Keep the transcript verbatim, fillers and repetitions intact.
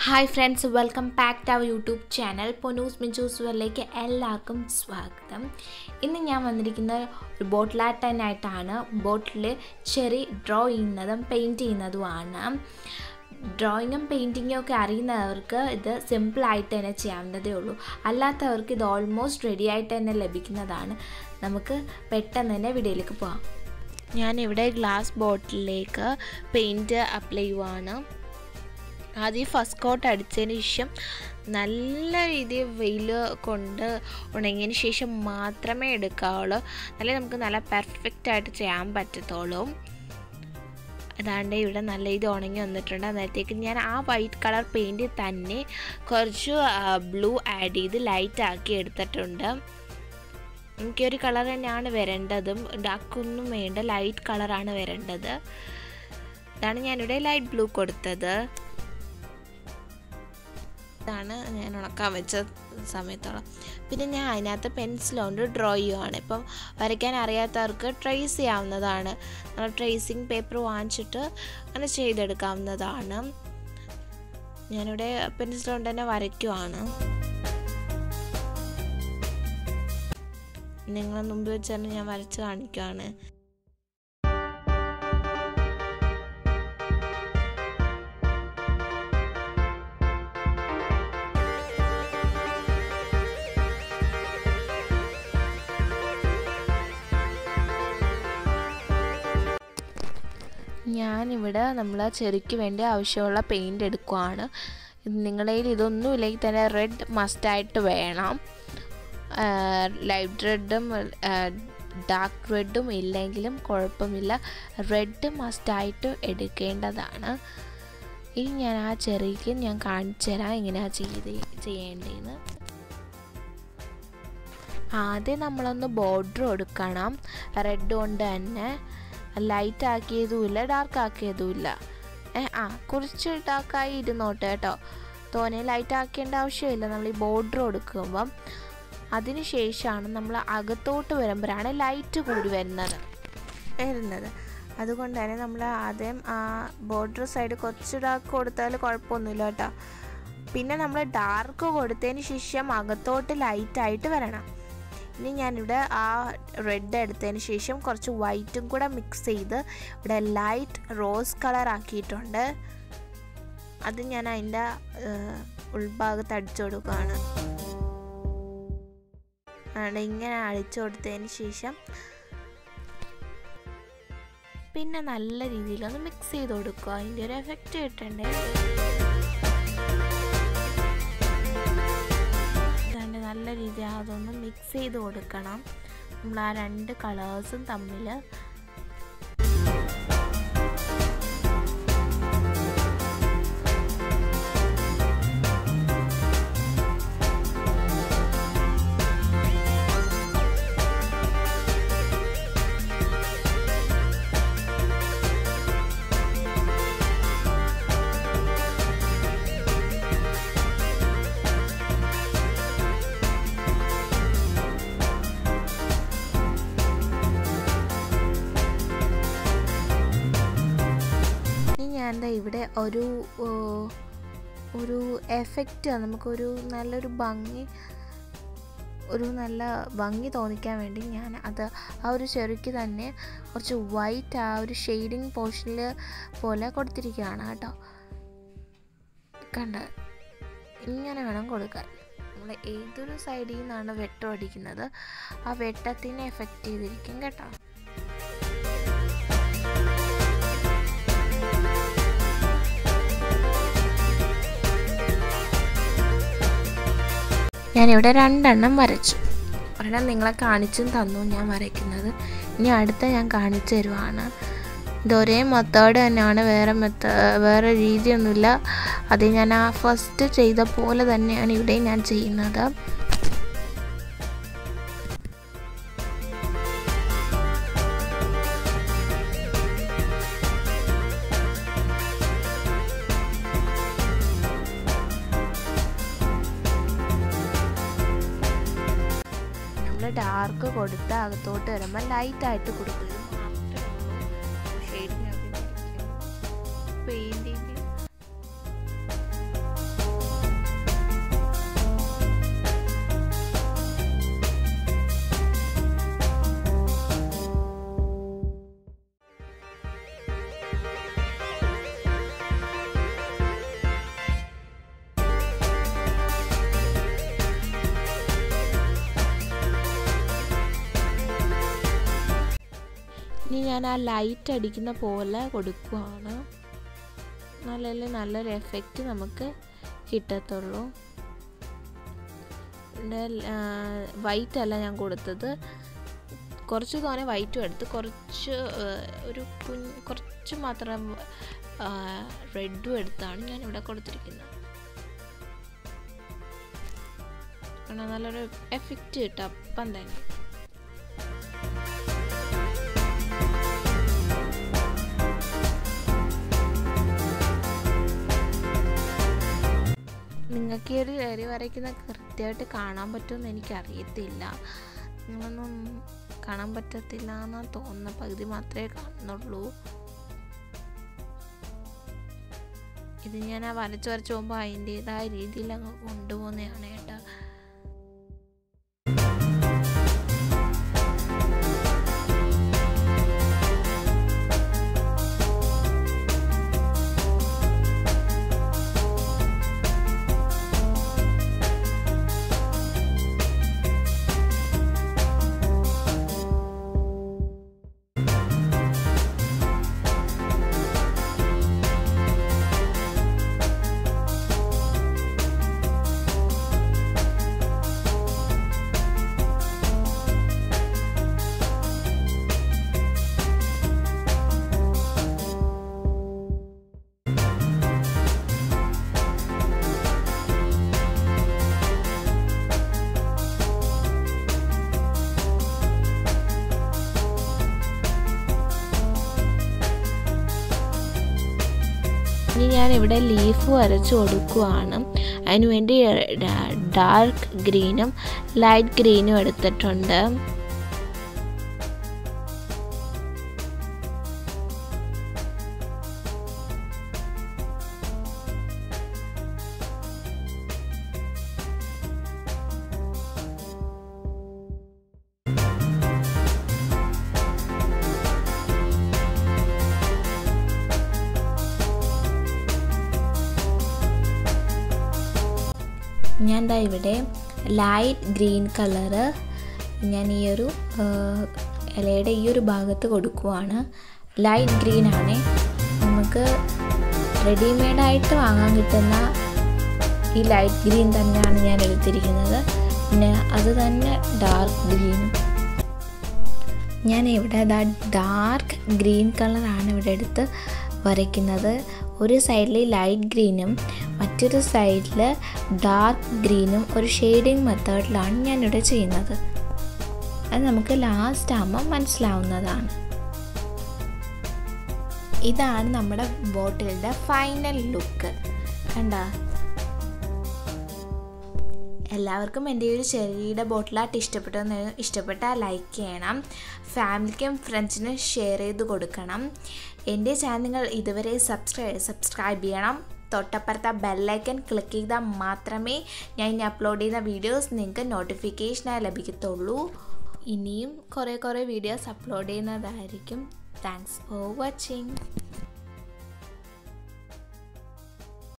Hi friends, welcome back to our YouTube channel. Ponus Minchus Valleyke എല്ലാവർക്കും സ്വാഗതം. ഇന്ന് ഞാൻ വന്നിരിക്കുന്ന ഒരു ബോട്ടിൽ ആർട്ടായിട്ടാണ്. ബോട്ടിൽ ചെറി ഡ്രോ ചെയ്യുന്നതും പെയിൻറ്റ് ചെയ്യുന്നതുമാണ്. ഡ്രോയിങ്ങും പെയിൻറ്റിങ്ങും ഒക്കെ അറിയുന്നവർക്ക് ഇത് സിമ്പിളായിട്ട് തന്നെ ചെയ്യാവുന്നതേ ഉള്ളൂ. അല്ലാത്തവർക്ക് ഇത് ഓൾമോസ്റ്റ് റെഡി ആയിട്ട് തന്നെ ലഭിക്കുന്നതാണ്. നമുക്ക് പെട്ടെന്ന് തന്നെ വീഡിയോയിലേക്ക് പോകാം. ഞാനിവിടെ ഗ്ലാസ് ബോട്ടിലേക്ക് പെയിൻറ്റ് അപ്ലൈ ചെയ്യുവാണ്. ആദ്യം ഫസ്റ്റ് കോട്ട് അടിച്ചതിന് ശേഷം നല്ല രീതിയിൽ വെയിൽ കൊണ്ട് ഉണങ്ങിയതിന് ശേഷം മാത്രമേ എടുക്കാവുള്ളൂ. അല്ലെങ്കിൽ നമുക്ക് നല്ല പെർഫെക്റ്റായിട്ട് ചെയ്യാൻ പറ്റത്തുള്ളൂ. അതാണ്ട് ഇവിടെ നല്ല രീതി ഉണങ്ങി വന്നിട്ടുണ്ട്. അന്നേരത്തേക്ക് ഞാൻ ആ വൈറ്റ് കളർ പെയിൻറ്റ് തന്നെ കുറച്ച് ബ്ലൂ ആഡ് ചെയ്ത് ലൈറ്റ് ആക്കി എടുത്തിട്ടുണ്ട്. എനിക്കൊരു കളർ തന്നെയാണ് വരേണ്ടതും, ഡാർക്കൊന്നും വേണ്ട, ലൈറ്റ് കളറാണ് വരേണ്ടത്. ഇതാണ് ഞാനിവിടെ ലൈറ്റ് ബ്ലൂ കൊടുത്തത്. ാണ് ഞാൻ ഉണക്കാൻ വെച്ച സമയത്തോളം. പിന്നെ ഞാൻ അതിനകത്ത് പെൻസിലുകൊണ്ട് ഡ്രോ ചെയ്യുവാണ്. ഇപ്പം വരയ്ക്കാൻ അറിയാത്തവർക്ക് ട്രേസ് ചെയ്യാവുന്നതാണ്. നമ്മൾ ട്രേസിങ് പേപ്പർ വാങ്ങിച്ചിട്ട് അങ്ങനെ ചെയ്തെടുക്കാവുന്നതാണ്. ഞാനിവിടെ പെൻസിലുകൊണ്ട് തന്നെ വരയ്ക്കുവാണ്. നിങ്ങളെ മുമ്പ് വെച്ച് തന്നെ ഞാൻ വരച്ച് കാണിക്കുവാണ്. ഞാനിവിടെ നമ്മൾ ചെറിക്ക് വേണ്ടി ആവശ്യമുള്ള പെയിൻറ്റ് എടുക്കുകയാണ്. നിങ്ങളുടെ കയ്യിൽ ഇതൊന്നും ഇല്ലെങ്കിൽ തന്നെ റെഡ് മസ്റ്റായിട്ട് വേണം. ലൈറ്റ് റെഡും ഡാർക്ക് റെഡും ഇല്ലെങ്കിലും കുഴപ്പമില്ല, റെഡ് മസ്റ്റായിട്ട് എടുക്കേണ്ടതാണ്. ഇനി ഞാൻ ആ ചെറിക്ക് ഞാൻ കാണിച്ചു തരാം എങ്ങനെയാണ് ചെയ്ത് ചെയ്യേണ്ടതെന്ന്. ആദ്യം നമ്മളൊന്ന് ബോർഡർ കൊടുക്കണം. റെഡ് കൊണ്ട് തന്നെ ലൈറ്റ് ആക്കിയതുമില്ല ഡാർക്ക് ആക്കിയതുമില്ല. ആ കുറച്ച് ഡാർക്കായി ഇരുന്നോട്ടെ കേട്ടോ. തോനെ ലൈറ്റ് ആക്കേണ്ട ആവശ്യമില്ല നമ്മൾ ഈ ബോർഡർ കൊടുക്കുമ്പം. അതിന് ശേഷമാണ് നമ്മൾ അകത്തോട്ട് വരുമ്പോഴാണ് ലൈറ്റ് കൂടി വരുന്നത് വരുന്നത് അതുകൊണ്ട് തന്നെ നമ്മൾ ആദ്യം ആ ബോർഡർ സൈഡ് കുറച്ച് ഡാർക്ക് കൊടുത്താൽ കുഴപ്പമൊന്നുമില്ല കേട്ടോ. പിന്നെ നമ്മൾ ഡാർക്ക് കൊടുത്തതിന് ശേഷം അകത്തോട്ട് ലൈറ്റായിട്ട് വരണം. ഇനി ഞാനിവിടെ ആ റെഡ് എടുത്തതിന് ശേഷം കുറച്ച് വൈറ്റും കൂടെ മിക്സ് ചെയ്ത് ഇവിടെ ലൈറ്റ് റോസ് കളർ ആക്കിയിട്ടുണ്ട്. അത് ഞാൻ അതിൻ്റെ ഉൾഭാഗത്ത് അടിച്ചു കൊടുക്കുകയാണ്. ആണ് ഇങ്ങനെ അടിച്ചു കൊടുത്തതിന് ശേഷം പിന്നെ നല്ല രീതിയിലൊന്ന് മിക്സ് ചെയ്ത് കൊടുക്കുക. അതിൻ്റെ ഒരു എഫക്റ്റ് കിട്ടണ്ടേ. നല്ല രീതിയിൽ അതൊന്ന് മിക്സ് ചെയ്ത് കൊടുക്കണം നമ്മൾ ആ രണ്ട് കളേഴ്സും തമ്മിൽ. എന്താ ഇവിടെ ഒരു ഒരു എഫക്റ്റ്, നമുക്കൊരു നല്ലൊരു ഭംഗി ഒരു നല്ല ഭംഗി തോന്നിക്കാൻ വേണ്ടി ഞാൻ അത് ആ ഒരു ചെറിക്ക് തന്നെ കുറച്ച് വൈറ്റ് ആ ഒരു ഷെയ്ഡിങ് പോർഷനിൽ പോലെ കൊടുത്തിരിക്കുകയാണ് കേട്ടോ. കണ്ട ഇങ്ങനെ വേണം കൊടുക്കാൻ. നമ്മൾ ഏതൊരു സൈഡിൽ നിന്നാണ് വെട്ടം അടിക്കുന്നത് ആ വെട്ടത്തിനെ എഫക്റ്റ് ചെയ്തിരിക്കും കേട്ടോ. ഞാനിവിടെ രണ്ടെണ്ണം വരച്ചു. ഒരെണ്ണം നിങ്ങളെ കാണിച്ചും തന്നു ഞാൻ വരയ്ക്കുന്നത്. ഇനി അടുത്ത ഞാൻ കാണിച്ചു തരുവാണ്. ഇതൊരേ മെത്തേഡ് തന്നെയാണ്, വേറെ മെത്ത വേറെ രീതിയൊന്നുമില്ല. അത് ഞാൻ ആ ഫസ്റ്റ് ചെയ്ത പോലെ തന്നെയാണ് ഇവിടെ ഞാൻ ചെയ്യുന്നത്. ഡാർക്ക് കൊടുത്ത് അകത്തോട്ട് വരുമ്പോൾ ലൈറ്റായിട്ട് കൊടുക്കുക. ഷെയ്ഡിനൊക്കെ പെയിൻറ്റിങ് ഞാൻ ആ ലൈറ്റ് അടിക്കുന്ന പോലെ കൊടുക്കുകയാണ്. നല്ല നല്ലൊരു എഫക്റ്റ് നമുക്ക് കിട്ടത്തുള്ളൂ. വൈറ്റ് അല്ല ഞാൻ കൊടുത്തത്, കുറച്ച് തോനെ വൈറ്റും എടുത്ത് കുറച്ച് ഒരു കുഞ്ഞ് കുറച്ച് മാത്രം റെഡും എടുത്താണ് ഞാനിവിടെ കൊടുത്തിരിക്കുന്നത്. നല്ലൊരു എഫക്റ്റ് കിട്ടും അപ്പം തന്നെ. നിങ്ങൾക്ക് ഈ ഒരു ചെറി വരയ്ക്കുന്ന കൃത്യമായിട്ട് കാണാൻ പറ്റുമെന്ന് എനിക്കറിയത്തില്ല. നിങ്ങളൊന്നും കാണാൻ പറ്റത്തില്ല എന്നാണ് തോന്നുന്ന, പകുതി മാത്രമേ കാണുന്നുള്ളൂ. ഇത് ഞാൻ ആ വരച്ച് വരച്ച് പോകുമ്പോൾ അതിൻ്റെതായ രീതിയിൽ അങ്ങ് കൊണ്ടുപോകുന്നതാണ് കേട്ടോ. ഇനി ഞാനിവിടെ ലീഫ് വരച്ച് കൊടുക്കുകയാണ്. അതിനുവേണ്ടി ഡാർക്ക് ഗ്രീനും ലൈറ്റ് ഗ്രീനും എടുത്തിട്ടുണ്ട്. ഞാൻ ദാ ഇവിടെ ലൈറ്റ് ഗ്രീൻ കളറ് ഞാൻ ഈ ഒരു ഇലയുടെ ഈ ഒരു ഭാഗത്ത് കൊടുക്കുവാണ്. ലൈറ്റ് ഗ്രീൻ ആണ്, നമുക്ക് റെഡിമെയ്ഡായിട്ട് വാങ്ങാൻ കിട്ടുന്ന ഈ ലൈറ്റ് ഗ്രീൻ തന്നെയാണ് ഞാൻ എടുത്തിരിക്കുന്നത്. പിന്നെ അത് തന്നെ ഡാർക്ക് ഗ്രീനും. ഞാൻ ഇവിടെ ദാ ഡാർക്ക് ഗ്രീൻ കളറാണ് ഇവിടെ എടുത്ത് വരയ്ക്കുന്നത്. ഒരു സൈഡിൽ ലൈറ്റ് ഗ്രീനും മറ്റൊരു സൈഡിൽ ഡാർക്ക് ഗ്രീനും ഒരു ഷെയ്ഡിങ് മെത്തേഡിലാണ് ഞാനിവിടെ ചെയ്യുന്നത്. അത് നമുക്ക് ലാസ്റ്റ് ആകുമ്പോൾ മനസ്സിലാവുന്നതാണ്. ഇതാണ് നമ്മുടെ ബോട്ടിലിൻ്റെ ഫൈനൽ ലുക്ക്. കണ്ട, എല്ലാവർക്കും എൻ്റെ ഒരു ചെറിയുടെ ബോട്ടിലായിട്ട് ഇഷ്ടപ്പെട്ടെന്ന് ഇഷ്ടപ്പെട്ടാൽ ലൈക്ക് ചെയ്യണം, ഫാമിലിക്കും ഫ്രണ്ട്സിനും ഷെയർ ചെയ്ത് കൊടുക്കണം. എൻ്റെ ചാനൽ നിങ്ങൾ ഇതുവരെ സബ്സ്ക്രൈബ് സബ്സ്ക്രൈബ് ചെയ്യണം. തൊട്ടപ്പുറത്തെ ബെല്ലൈക്കൺ ക്ലിക്ക് ചെയ്താൽ മാത്രമേ ഞാൻ ഇനി അപ്ലോഡ് ചെയ്യുന്ന വീഡിയോസ് നിങ്ങൾക്ക് നോട്ടിഫിക്കേഷനായി ലഭിക്കത്തുള്ളൂ. ഇനിയും കുറേ കുറേ വീഡിയോസ് അപ്ലോഡ് ചെയ്യുന്നതായിരിക്കും. Thanks for watching.